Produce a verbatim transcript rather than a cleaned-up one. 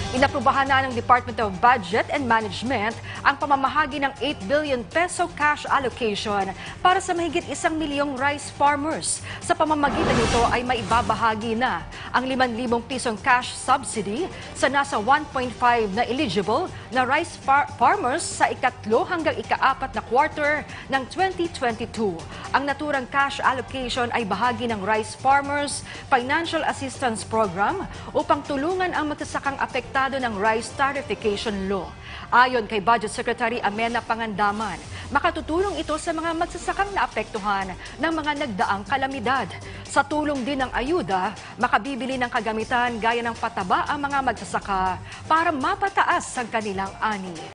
Inaprubahan na ng Department of Budget and Management ang pamamahagi ng eight billion peso cash allocation para sa mahigit isang milyong rice farmers. Sa pamamagitan nito ay maibabahagi na ang limang libong pisong cash subsidy sa nasa one point five na eligible na rice far farmers sa ikatlo hanggang ikaapat na quarter ng twenty twenty-two. Ang naturang cash allocation ay bahagi ng Rice Farmers Financial Assistance Program upang tulungan ang magsasakang apektado ng Rice Tarification Law. Ayon kay Budget Secretary Amenah Pangandaman, makatutulong ito sa mga magsasakang naapektuhan ng mga nagdaang kalamidad. Sa tulong din ng ayuda, makabibili ng kagamitan gaya ng pataba ang mga magsasaka para mapataas ang kanilang ani.